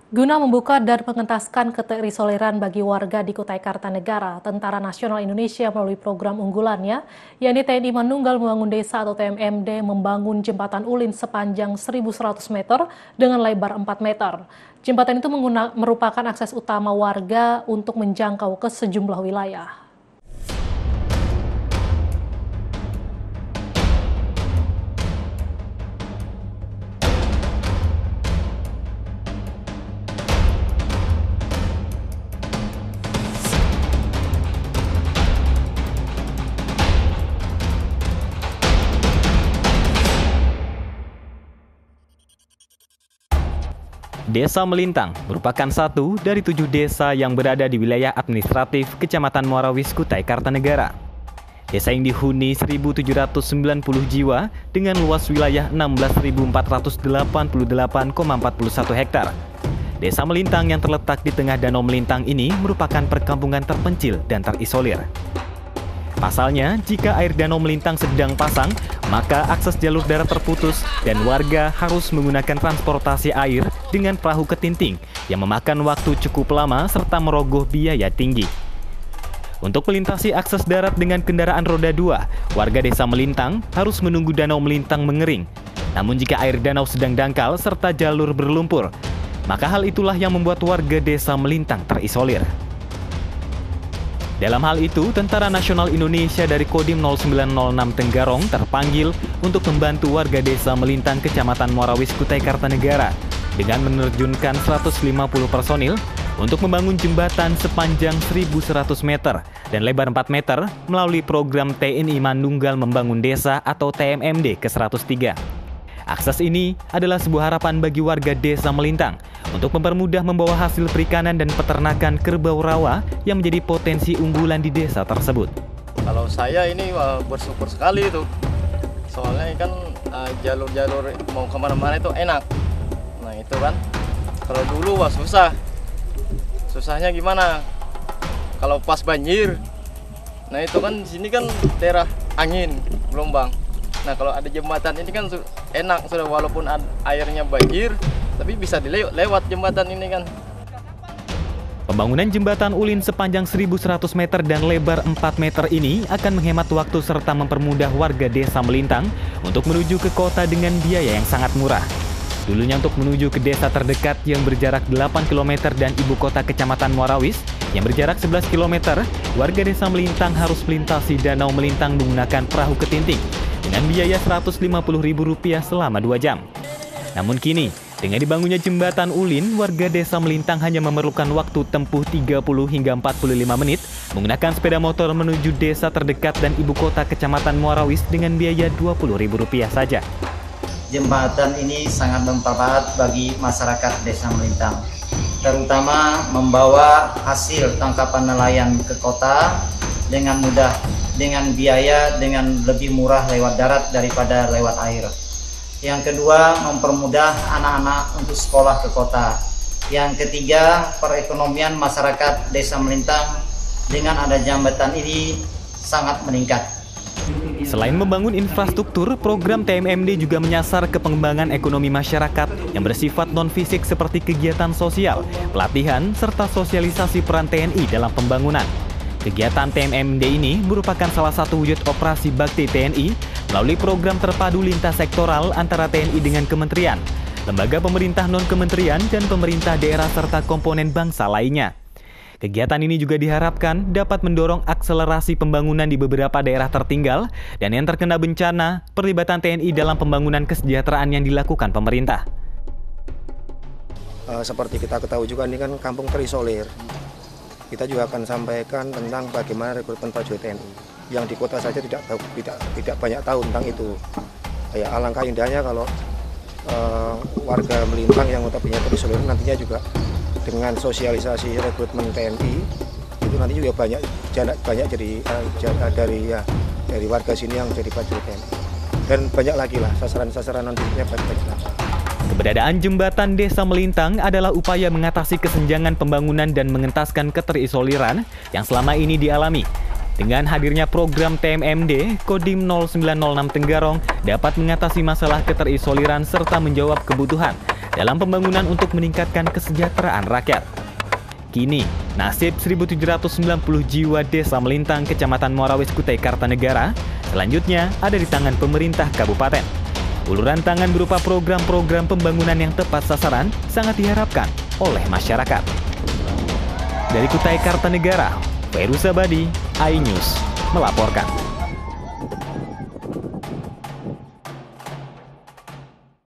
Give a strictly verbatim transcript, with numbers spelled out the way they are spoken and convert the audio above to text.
Guna membuka dan mengentaskan keterisoleran bagi warga di Kutai Kartanegara, Tentara Nasional Indonesia melalui program unggulannya, yakni T N I Manunggal Membangun Desa atau T M M D membangun jembatan ulin sepanjang seribu seratus meter dengan lebar empat meter. Jembatan itu menggunakan, merupakan akses utama warga untuk menjangkau ke sejumlah wilayah. Desa Melintang merupakan satu dari tujuh desa yang berada di wilayah administratif Kecamatan Muarawis, Kutai Kartanegara. Desa yang dihuni seribu tujuh ratus sembilan puluh jiwa dengan luas wilayah enam belas ribu empat ratus delapan puluh delapan koma empat puluh satu hektar. Desa Melintang yang terletak di tengah Danau Melintang ini merupakan perkampungan terpencil dan terisolir. Pasalnya, jika air Danau Melintang sedang pasang, maka akses jalur darat terputus dan warga harus menggunakan transportasi air dengan perahu ketinting yang memakan waktu cukup lama serta merogoh biaya tinggi. Untuk melintasi akses darat dengan kendaraan roda dua, warga Desa Melintang harus menunggu Danau Melintang mengering. Namun jika air danau sedang dangkal serta jalur berlumpur, maka hal itulah yang membuat warga Desa Melintang terisolir. Dalam hal itu, Tentara Nasional Indonesia dari Kodim nol sembilan nol enam Tenggarong terpanggil untuk membantu warga Desa Melintang Kecamatan Muarawis, Kutai Kartanegara dengan menerjunkan seratus lima puluh personil untuk membangun jembatan sepanjang seribu seratus meter dan lebar empat meter melalui program T N I Manunggal Membangun Desa atau T M M D ke seratus tiga. Akses ini adalah sebuah harapan bagi warga Desa Melintang untuk mempermudah membawa hasil perikanan dan peternakan kerbau rawa yang menjadi potensi unggulan di desa tersebut. Kalau saya ini wah, bersyukur sekali itu, soalnya kan uh, jalur-jalur mau kemana-mana itu enak. Nah itu kan, kalau dulu wah susah, susahnya gimana? Kalau pas banjir, nah itu kan di sini kan daerah angin, gelombang. Nah kalau ada jembatan ini kan enak sudah, walaupun airnya banjir, tapi bisa dilewat jembatan ini kan. Pembangunan jembatan ulin sepanjang seribu seratus meter dan lebar empat meter ini akan menghemat waktu serta mempermudah warga Desa Melintang untuk menuju ke kota dengan biaya yang sangat murah. Dulunya untuk menuju ke desa terdekat yang berjarak delapan kilometer dan ibu kota Kecamatan Muarawis yang berjarak sebelas kilometer, warga Desa Melintang harus melintasi Danau Melintang menggunakan perahu ketinting dengan biaya seratus lima puluh ribu rupiah selama dua jam. Namun kini, dengan dibangunnya jembatan ulin, warga Desa Melintang hanya memerlukan waktu tempuh tiga puluh hingga empat puluh lima menit menggunakan sepeda motor menuju desa terdekat dan ibu kota Kecamatan Muarawis dengan biaya dua puluh ribu rupiah saja. Jembatan ini sangat bermanfaat bagi masyarakat Desa Melintang, terutama membawa hasil tangkapan nelayan ke kota dengan mudah, dengan biaya dengan lebih murah lewat darat daripada lewat air. Yang kedua, mempermudah anak-anak untuk sekolah ke kota. Yang ketiga, perekonomian masyarakat Desa Melintang dengan ada jembatan ini sangat meningkat. Selain membangun infrastruktur, program T M M D juga menyasar ke pengembangan ekonomi masyarakat yang bersifat non-fisik seperti kegiatan sosial, pelatihan, serta sosialisasi peran T N I dalam pembangunan. Kegiatan T M M D ini merupakan salah satu wujud operasi bakti T N I melalui program terpadu lintas sektoral antara T N I dengan kementerian, lembaga pemerintah non-kementerian, dan pemerintah daerah serta komponen bangsa lainnya. Kegiatan ini juga diharapkan dapat mendorong akselerasi pembangunan di beberapa daerah tertinggal dan yang terkena bencana, perlibatan T N I dalam pembangunan kesejahteraan yang dilakukan pemerintah. Uh, seperti kita ketahui juga ini kan kampung terisolir. Kita juga akan sampaikan tentang bagaimana rekrutmen prajurit T N I yang di kota saja tidak tahu, tidak tidak banyak tahu tentang itu. Ya, alangkah indahnya kalau uh, warga Melintang yang notabene terisolir nantinya juga dengan sosialisasi rekrutmen T N I itu nanti juga banyak banyak jadi uh, dari ya dari warga sini yang jadi prajurit T N I, dan banyak lagi lah sasaran-sasaran nantinya banyak lagi. Keberadaan jembatan Desa Melintang adalah upaya mengatasi kesenjangan pembangunan dan mengentaskan keterisoliran yang selama ini dialami. Dengan hadirnya program T M M D, Kodim nol sembilan nol enam Tenggarong dapat mengatasi masalah keterisoliran serta menjawab kebutuhan dalam pembangunan untuk meningkatkan kesejahteraan rakyat. Kini, nasib seribu tujuh ratus sembilan puluh jiwa Desa Melintang, Kecamatan Muarawis, Kutai Kartanegara selanjutnya ada di tangan pemerintah kabupaten. Uluran tangan berupa program-program pembangunan yang tepat sasaran sangat diharapkan oleh masyarakat. Dari Kutai Kartanegara, Feiruz Abadi, iNews melaporkan.